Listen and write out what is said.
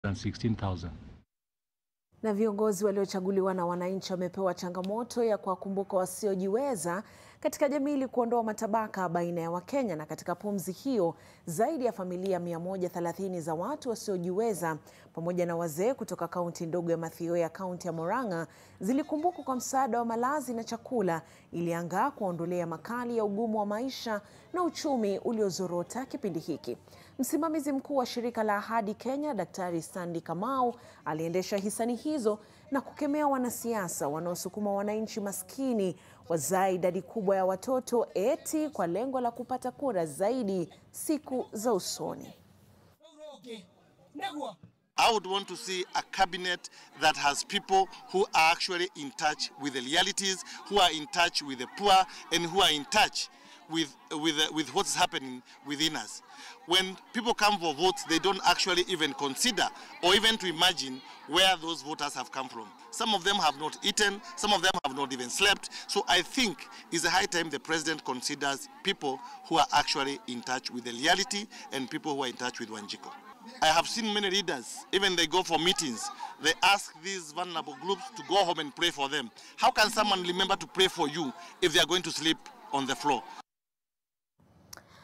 16,000. Na viongozi waliochaguliwa na wananchi wamepewa changamoto ya kuwakumbuka wasiojiweza katika jamii ili kuondoa matabaka baina ya Wakenya. Na katika pumzi hiyo, zaidi ya familia 130 za watu wasiojiweza pamoja na wazee kutoka kaunti ndogo ya Mathioya, kaunti ya Murang'a, zilikumbukwa kwa msaada wa malazi na chakula ili angaa kuondolea makali ya ugumu wa maisha na uchumi uliozorota kipindi hiki. Msimamizi mkuu wa shirika la Ahadi Kenya, Daktari Sandy Kamau, aliendesha hisani hizo na kukemea wanasiasa wanaosukuma wananchi maskini wazae idadi kubwa ya watoto eti kwa lengo la kupata kura zaidi siku za usoni. I would want to see a cabinet that has people who are actually in touch with the realities, who are in touch with the poor, and who are in touch with what's happening within us. When people come for votes, they don't actually even consider or even to imagine where those voters have come from. Some of them have not eaten, some of them have not even slept. So I think it's a high time the president considers people who are actually in touch with the reality and people who are in touch with Wanjiko. I have seen many leaders, even they go for meetings, they ask these vulnerable groups to go home and pray for them. How can someone remember to pray for you if they are going to sleep on the floor?